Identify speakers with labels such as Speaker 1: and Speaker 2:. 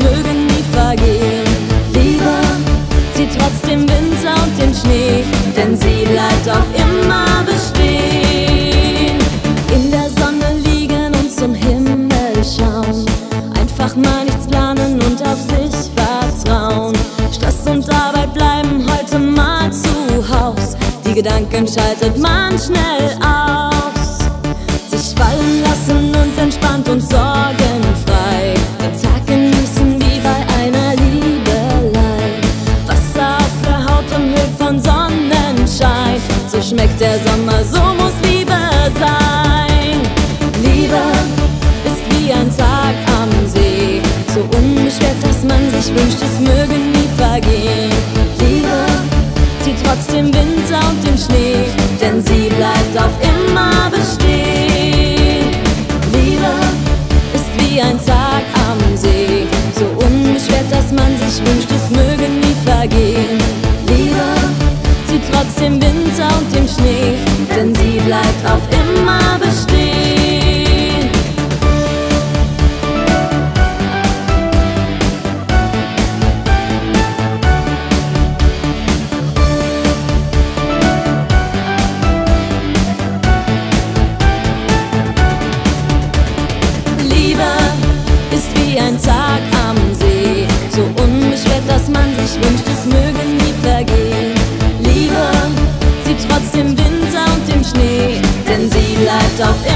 Speaker 1: mögen nie vergehen. Liebe zieht trotzdem Winter und den Schnee, denn sie bleibt auf immer bestehen. In der Sonne liegen und zum Himmel schauen, einfach mal nichts planen und auf sich vertrauen. Stress und Arbeit bleiben heute mal zu Haus, die Gedanken schaltet man schnell aus. Sich fallen lassen und entspannt und sorgenfrei den Tag genießen wie bei einer Liebelei. Wasser auf der Haut umhüllt von Sonnenschein, so schmeckt der Sommer, so muss Liebe sein. Liebe ist wie ein Tag am See, so unbeschwert, dass man sich wünscht, es möge nie vergehen. Liebe zieht trotzdem Winter und den Schnee, denn sie bleibt auf immer bestehen. Liebe ist wie ein Tag am See, so unbeschwert, dass man sich wünscht, es möge nie vergehen. Liebe zieht trotzdem Winter und den Schnee, denn sie bleibt auf immer bestehen. Ist wie ein Tag am See, so unbeschwert, dass man sich wünscht, es möge nie vergehen. Liebe zieht trotzdem Winter und den Schnee, denn sie bleibt auf immer.